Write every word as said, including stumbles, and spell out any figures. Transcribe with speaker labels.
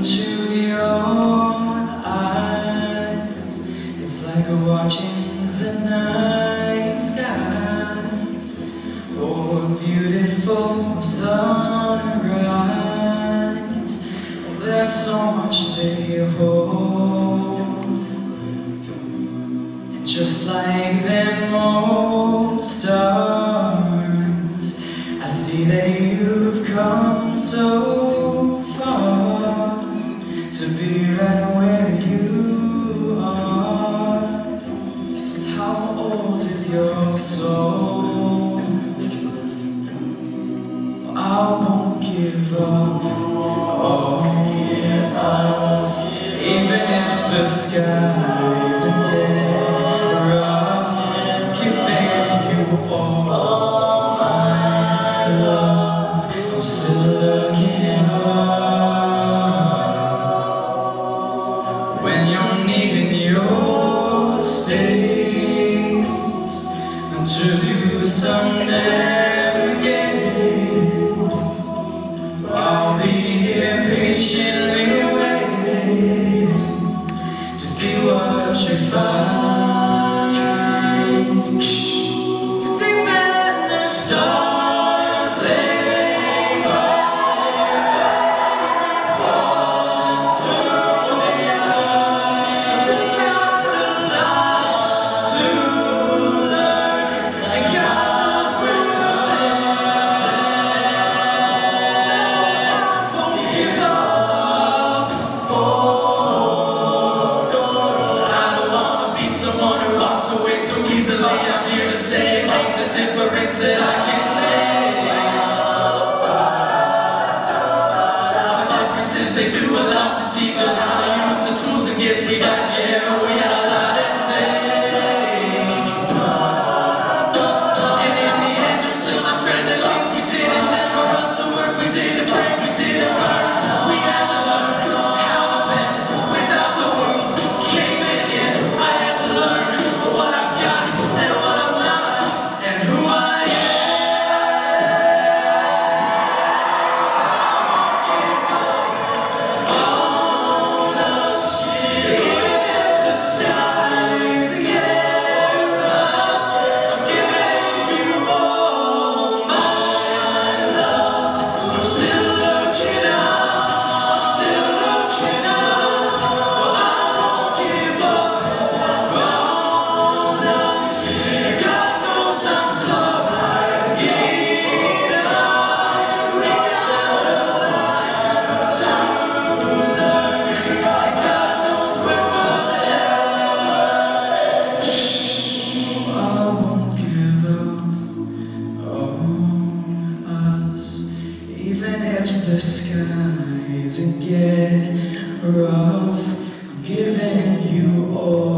Speaker 1: into your eyes. It's like watching the night skies, or a beautiful sunrise. Oh, there's so much they hold, and just like them old stars, I see that you've come so far to be right where you are. How old is your soul? I won't give up. Oh, yes. Even if the skies are getting rough, giving you all my love, I'm still looking up. When you're needing your space to do some navigating, I'll be here patiently waiting to see what you find. 'Cause even the stars, they fall to the earth. They got a lot to learn, and God knows we're there. I won't give up. I don't wanna be someone who walks away so easily. I'm here to say and make the difference that I can make. The differences they do a lot to teach us how to use the tools and gifts we got. Yeah, we got a lot at stake. And in the end, you're still my friend. At least we did intend for us to work. We didn't break, we didn't burn. We had to learn how to bend without the world caving in. I had to learn what I've got and what I'm not, and who I am. On us, even if the skies get rough, I'm giving you all my love. I'm still looking up, I'm still looking up. Well, I won't give up on us. God knows I'm tough enough. We got a lot to learn, and God knows we're there. I won't give up on us, even if the skies get rough. I'm giving you all